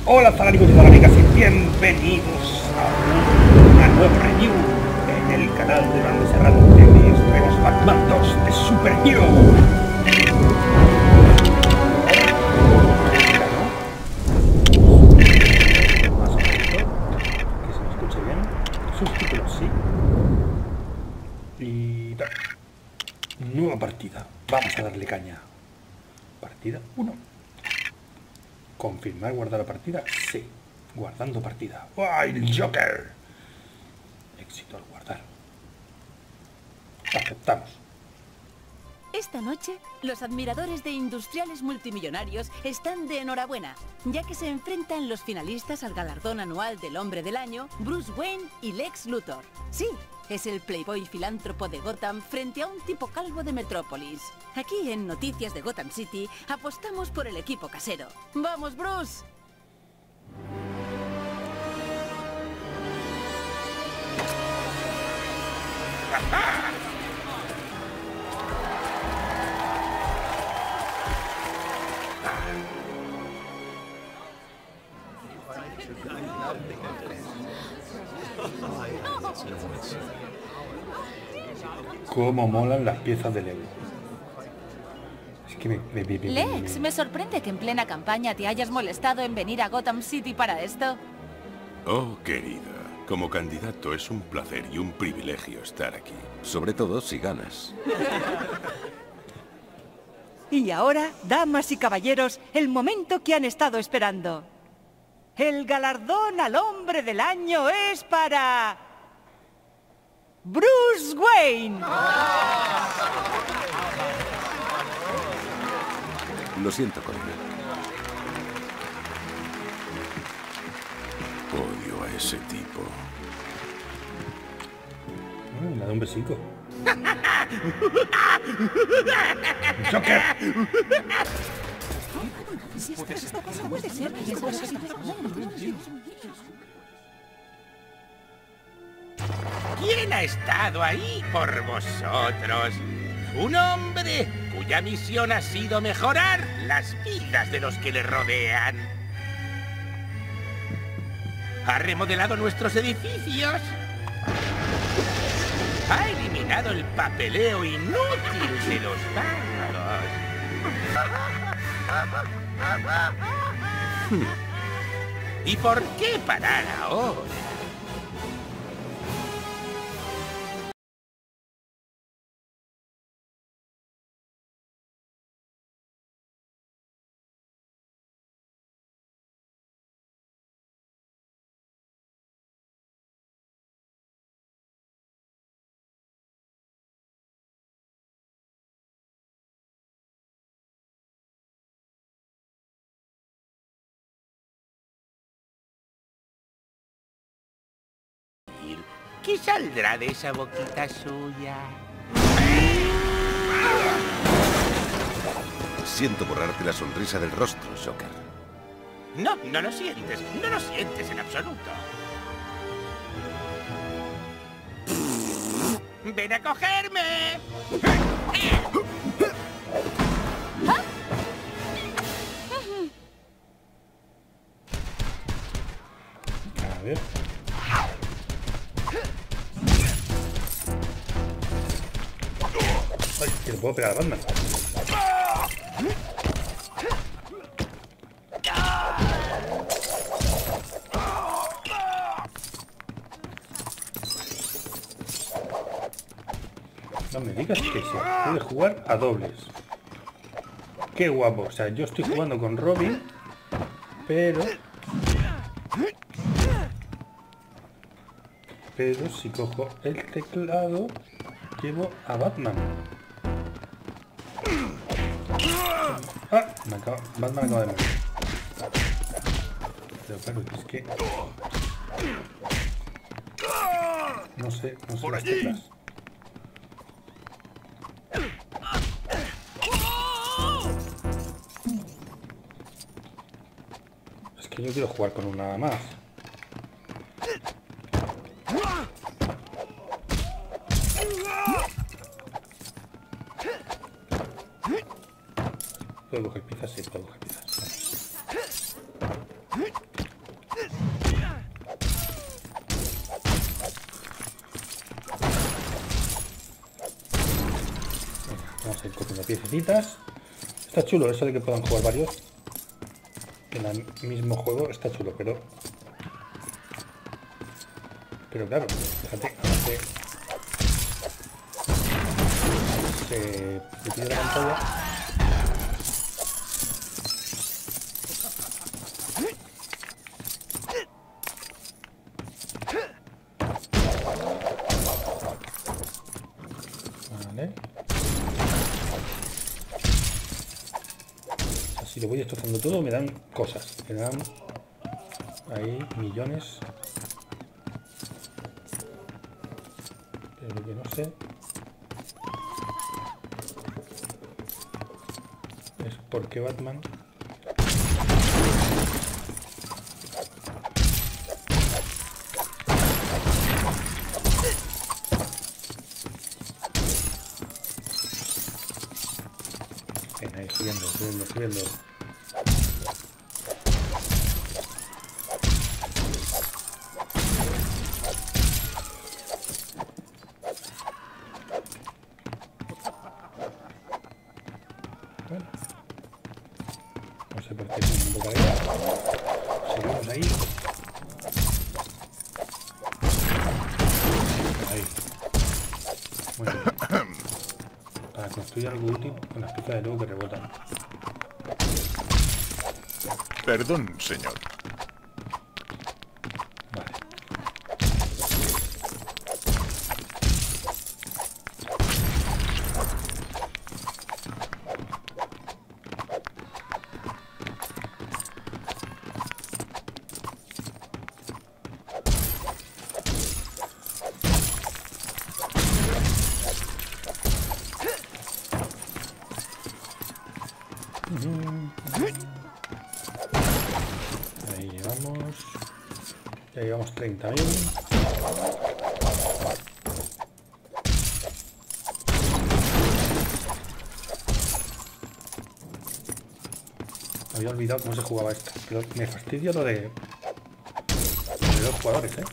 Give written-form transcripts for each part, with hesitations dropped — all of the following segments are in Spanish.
Hola fanáticos y fanáticas y bienvenidos a una nueva review en el canal de Iván Serrano de mis nuevos Batman 2 de Super Hero. Más o menos, que se me escuche bien. Subtítulos sí. Y nueva partida. Vamos a darle caña. Partida 1. ¿Confirmar guardar la partida? Sí. Guardando partida. ¡Ay, el Joker! Éxito al guardar. Aceptamos. Esta noche, los admiradores de industriales multimillonarios están de enhorabuena, ya que se enfrentan los finalistas al galardón anual del Hombre del Año, Bruce Wayne y Lex Luthor. Sí, es el playboy filántropo de Gotham frente a un tipo calvo de Metrópolis. Aquí en Noticias de Gotham City apostamos por el equipo casero. ¡Vamos, Bruce! Cómo molan las piezas de Lego. Es que Lex, me sorprende que en plena campaña te hayas molestado en venir a Gotham City para esto. Oh, querida, como candidato es un placer y un privilegio estar aquí. Sobre todo si ganas. Y ahora, damas y caballeros, el momento que han estado esperando. El galardón al Hombre del Año es para... Bruce Wayne. Lo siento, coronel. Odio a ese tipo. Me da un besico. ¡Joker! ¿Quién ha estado ahí por vosotros? Un hombre cuya misión ha sido mejorar las vidas de los que le rodean. Ha remodelado nuestros edificios. Ha eliminado el papeleo inútil de los bancos. ¿Y por qué parar ahora? ¿Qué saldrá de esa boquita suya? Siento borrarte la sonrisa del rostro, Joker. No, no lo sientes. No lo sientes en absoluto. ¡Ven a cogerme! A ver. Ay, que le puedo pegar a Batman. No me digas que se puede jugar a dobles. Qué guapo. O sea, yo estoy jugando con Robin, pero si cojo el teclado llevo a Batman. Ah, Batman acaba de morir. Pero claro, es que no sé las teclas. Es que yo quiero jugar con una más. ¿Puedo coger piezas? Sí, puedo coger piezas. piececitas. Está chulo eso de que puedan jugar varios en el mismo juego, está chulo, pero claro, fíjate, se pide la pantalla. Vale. Si lo voy destrozando todo me dan cosas, me dan ahí millones, pero lo que no sé es por qué Batman ahí subiendo. Bueno, no sé por qué tiene un poco de gas. Seguimos ahí. Ahí. Muy bien. Para construir algo útil con las piezas de lobo que rebotan. Perdón, señor. Vale. Ahí llevamos. Ya llevamos 30.000. Había olvidado cómo se jugaba esto. Pero me fastidia lo de dos jugadores, ¿eh?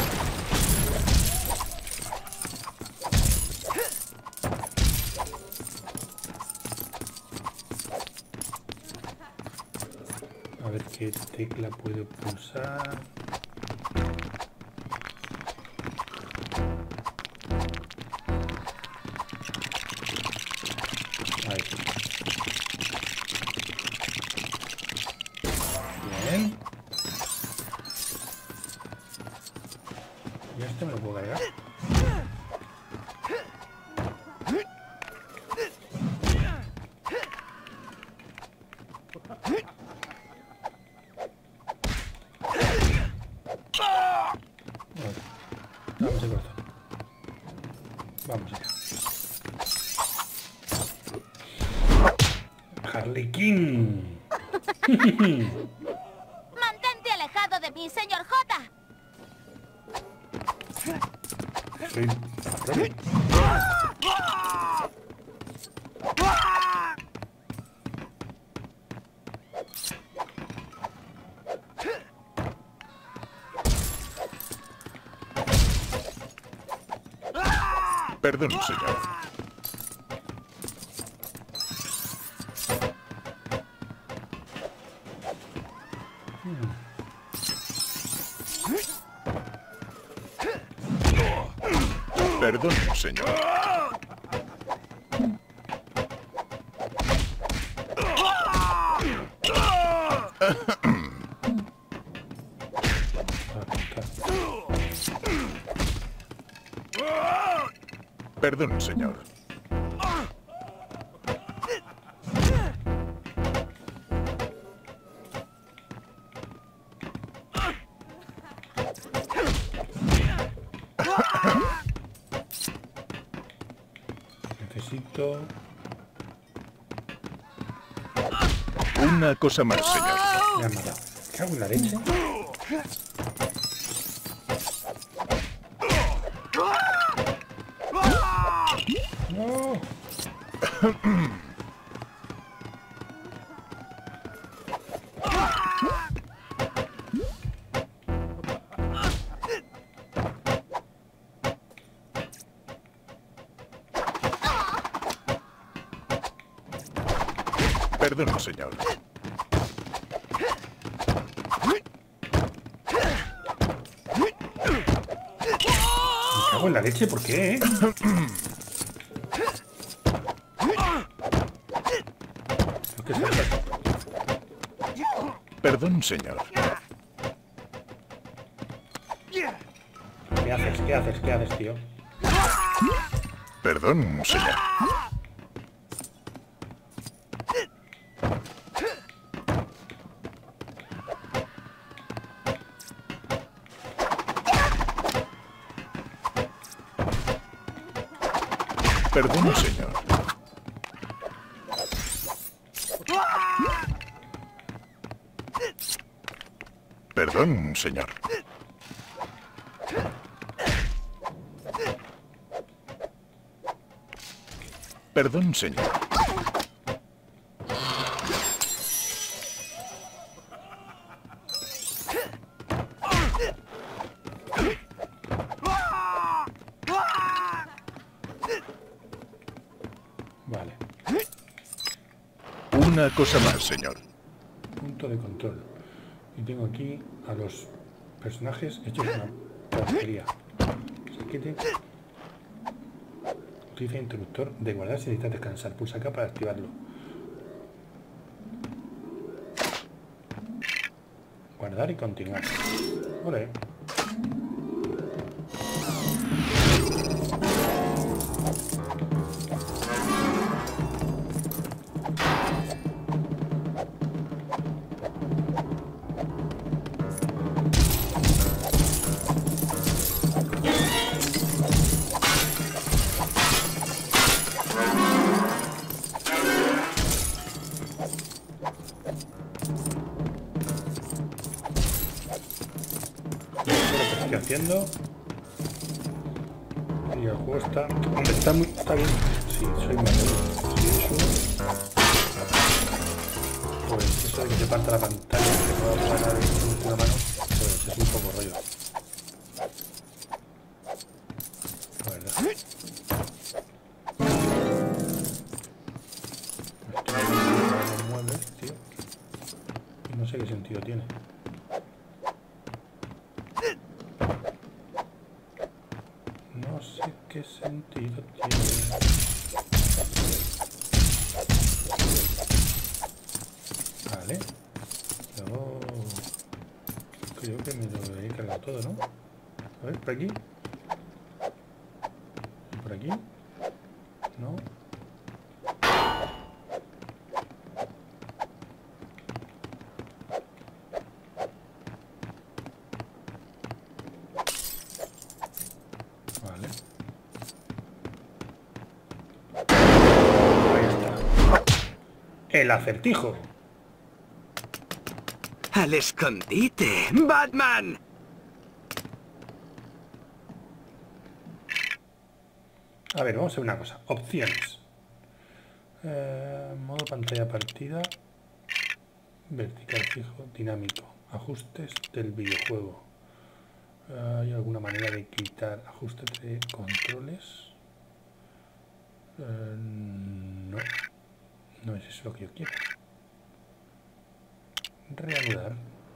A ver qué tecla puedo pulsar. Ahí. Bien. Y este me lo puedo cargar. Vamos el corazón. Vamos allá. Harley Quinn. ¡Mantente alejado de mí, señor J! Soy Robin. Perdón, señor. Perdón, señor. Perdón, señor. Necesito... Una cosa más, señor. Me han matado. ¿Qué hago en la leche? No. Perdón, señor. Me cago en la leche, ¿por qué, eh? Creo que salta. Perdón, señor. ¿Qué haces? ¿Qué haces? ¿Qué haces, tío? Perdón, señor. Perdón, señor. Perdón, señor. Perdón, señor. Vale. Una cosa más, señor. Punto de control. Y tengo aquí a los personajes hechos una porquería. Saquete. Utiliza interruptor de guardar si necesitas descansar. Pulsa acá para activarlo. Guardar y continuar. Vale. Haciendo y el juego está, hombre, está bien. Sí, soy malo. Si es uno, pues eso de que te parta la pantalla, que no va a parar con una mano, pues es un poco rollo. La verdad. Estoy viendo los muebles, tío, y no sé qué sentido tiene. No sé qué sentido tiene. Vale. Yo creo que me lo he cargado todo, ¿no? A ver, por aquí. ¿Y por aquí? No. Vale. Ahí está. El acertijo. ¡Al escondite! ¡Batman! A ver, vamos a ver una cosa. Opciones. Modo pantalla partida. Vertical fijo, dinámico. Ajustes del videojuego. ¿Hay alguna manera de quitar ajustes de controles? No. No es eso lo que yo quiero. Reanudar.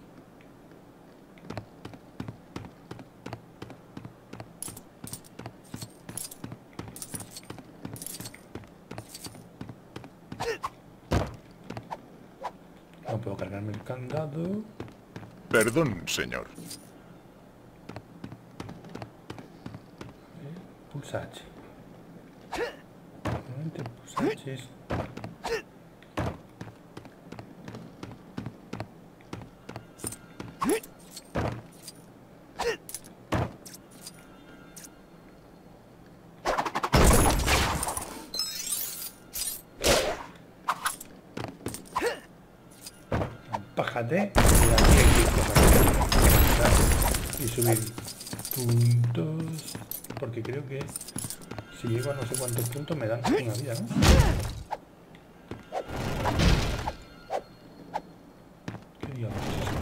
No puedo cargarme el candado. Perdón, señor. Pulsa H. Nuevamente pulsa H. Bájate y aquí hay que ir cosas y subir puntos, porque creo que si llego a no sé cuántos puntos me dan una vida, ¿no? ¿Qué diablos es eso?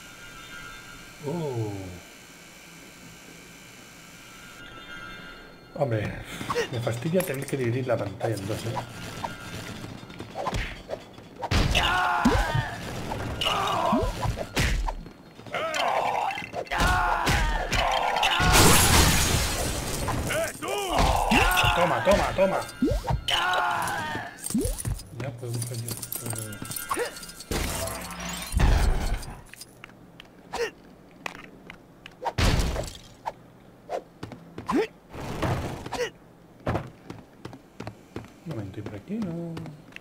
Oh. Hombre, me fastidia tener que dividir la pantalla en dos, ¿eh? toma, toma. Ya puedo coger yo. Un momento, y por aquí no. No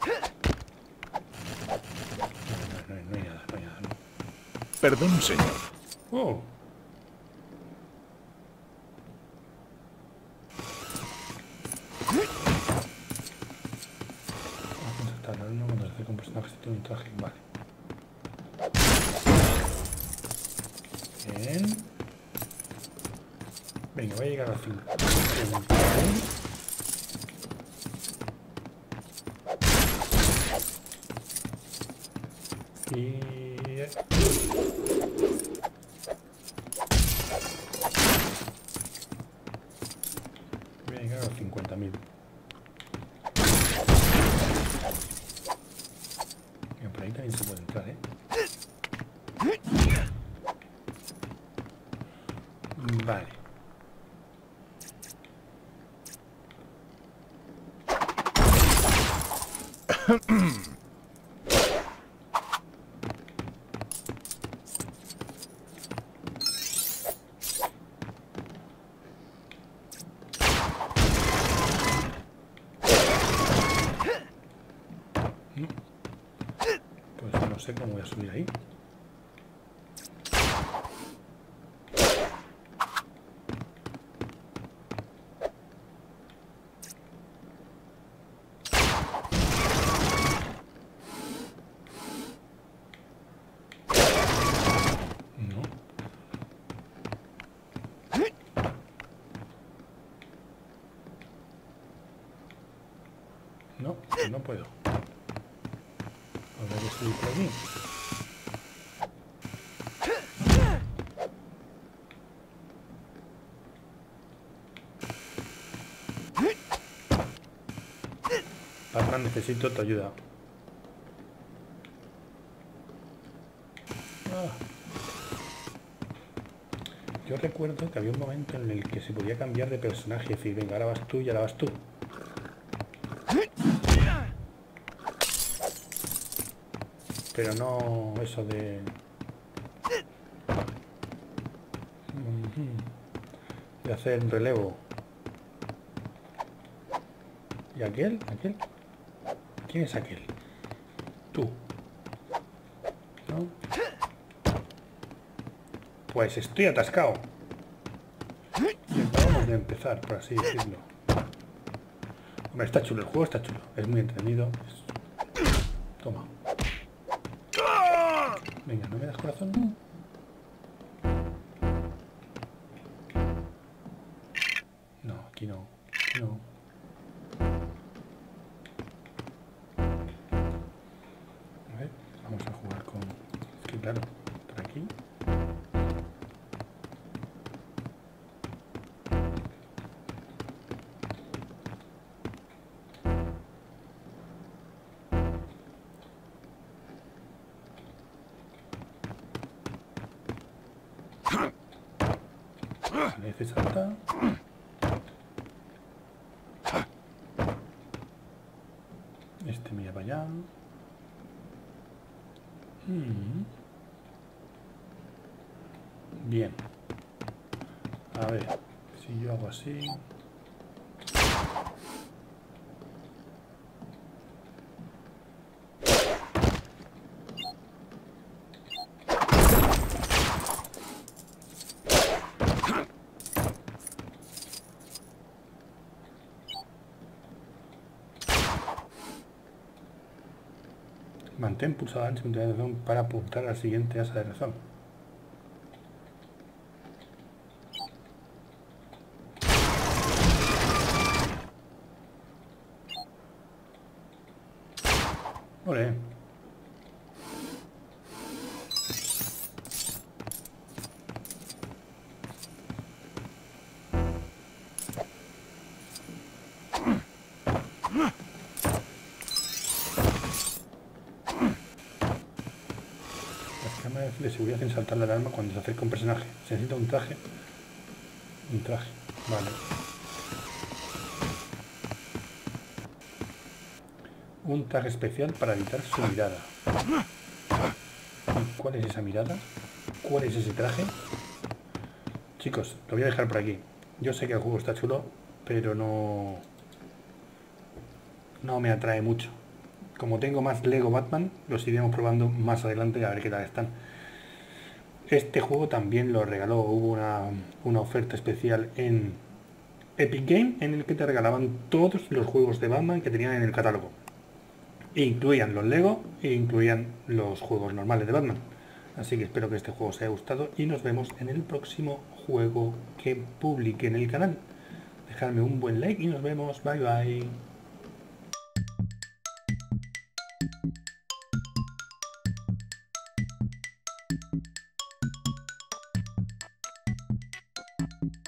hay nada, no hay nada. No. Perdón, señor. Oh. No, cuando se hace con personajes que tiene un traje, vale. Bien. Venga, voy a llegar a 5. Y... voy a llegar a 50.000. Por ahí también se puede entrar, ¿eh? Vale. Pues no sé cómo voy a subir ahí. No, no puedo. Habrá que subir por aquí. Batman, necesito tu ayuda. Yo recuerdo que había un momento en el que se podía cambiar de personaje, es decir, venga, ahora vas tú y ahora vas tú. Pero no eso de hacer un relevo. ¿Y aquel? ¿Aquel? ¿Quién es aquel? Tú. ¿No? Pues estoy atascado. Y acabamos de empezar, por así decirlo. Hombre, está chulo, el juego está chulo. Es muy entretenido. Toma. Venga, ¿no me das corazón? No, aquí no. Aquí no. A ver, vamos a jugar con... Es que claro, por aquí... Este salta. Este mira para allá. Bien. A ver, si yo hago así. Mantén pulsado antes de razón para apuntar al siguiente asa de razón. Ole. De seguridad sin saltar la alarma cuando se acerca un personaje. Se necesita un traje. Un traje, vale. Un traje especial para evitar su mirada. ¿Y cuál es esa mirada? ¿Cuál es ese traje? Chicos, lo voy a dejar por aquí. Yo sé que el juego está chulo, pero no me atrae mucho. Como tengo más Lego Batman, los iremos probando más adelante a ver qué tal están. Este juego también lo regaló, hubo una oferta especial en Epic Game en el que te regalaban todos los juegos de Batman que tenían en el catálogo. E incluían los Lego e incluían los juegos normales de Batman. Así que espero que este juego os haya gustado y nos vemos en el próximo juego que publique en el canal. Dejadme un buen like y nos vemos. Bye bye.